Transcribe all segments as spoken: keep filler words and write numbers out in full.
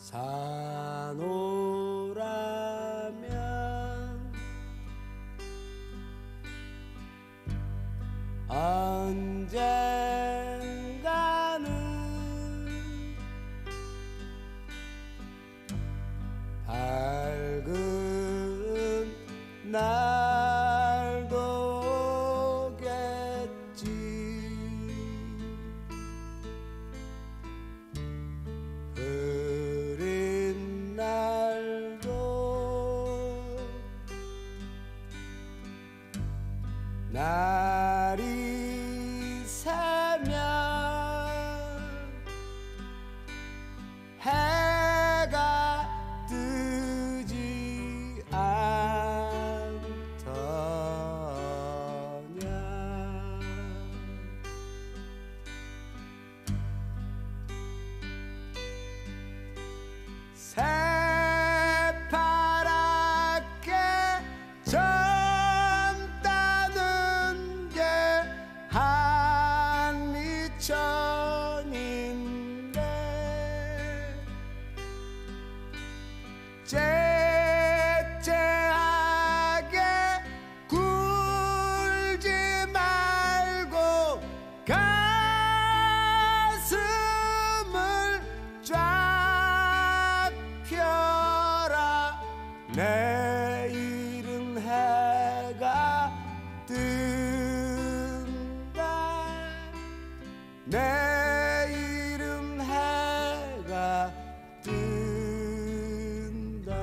사노라면 언젠가는 밝은 날도 오겠지. 흐린 날도 날이 새면 해가 뜨지 않더냐. 새파랗게 젊다는 게 한미천인데 째째하게 굴지 말고 가슴을 쫙 펴라. 내일은 해가 뜬다. 내일은 해가 뜬다.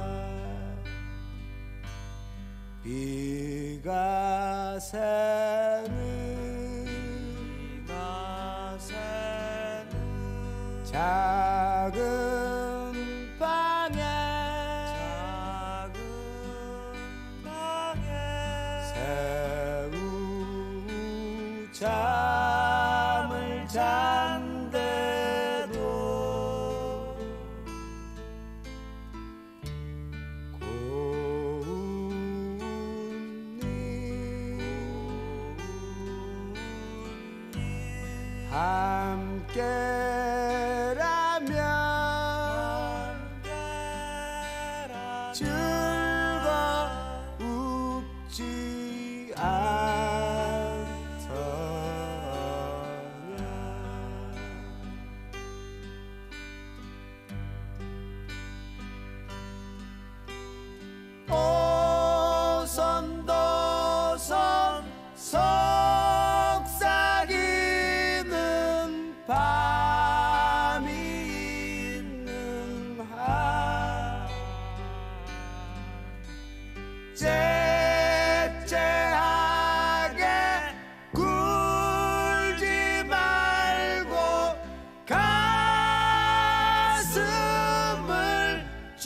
비가 새는 비가 새는 작은 방에 작은 방에 새우 잠을 잔대도 함께라면 즐겁지 않더냐. 오손도손 속삭이는 밤이 있는 한 째째하게 굴지 말고 가슴을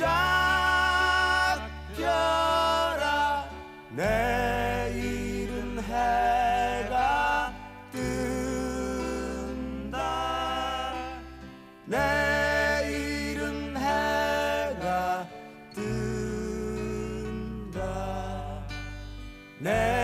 쫙 펴라. 내일은 해가 뜬다. 내일은 해가 뜬다. 내